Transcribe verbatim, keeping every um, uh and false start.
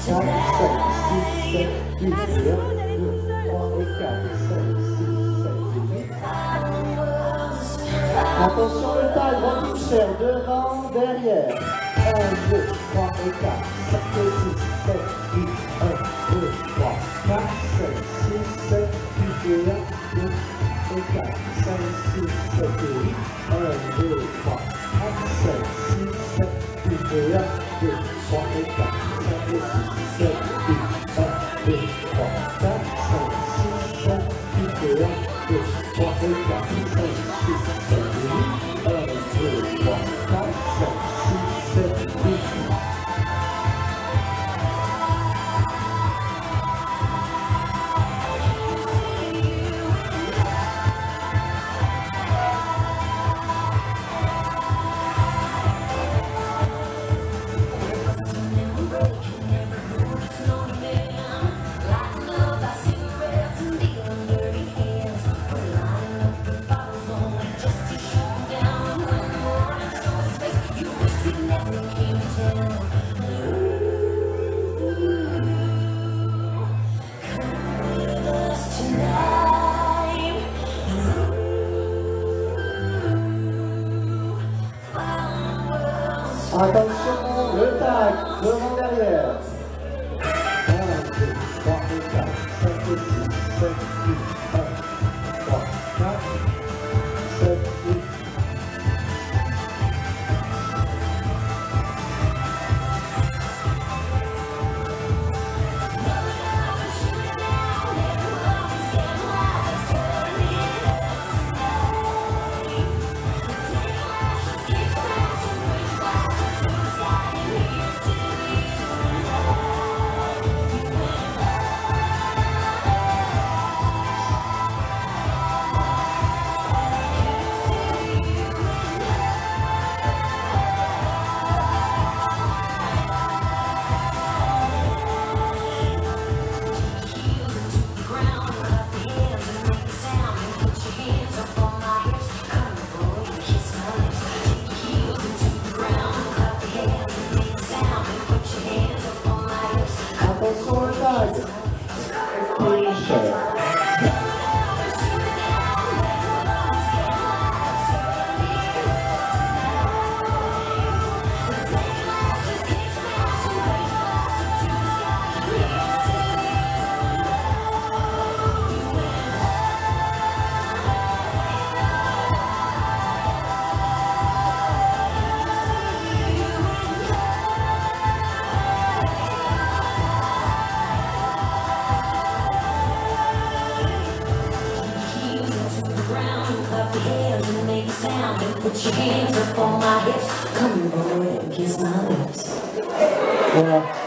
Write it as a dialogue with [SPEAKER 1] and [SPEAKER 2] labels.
[SPEAKER 1] Attention, le taille, grand toucher, devant, derrière. un, deux, trois et quatre, cinq, six, sept, huit, un, deux, trois, quatre, cinq, six, sept, huit, et un, deux, et quatre, cinq, six, sept, huit, un, deux, trois, quatre, cinq, six, sept, huit, et un, deux, trois, et quatre, cinq, six, sept, huit, un, deux, trois, quatre, cinq, six, sept, huit, et un, deux, trois, et quatre, cinq, six, sept, huit, un, deux, trois, quatre, cinq, six, sept, huit. Attention, le tag, devant derrière. un, deux, trois, quatre, cinq, six, sept, huit, un, trois, quatre, sept, huit. Attention, le tag.
[SPEAKER 2] Put your hands up on my hips, come here boy and kiss my lips.
[SPEAKER 1] Voilà.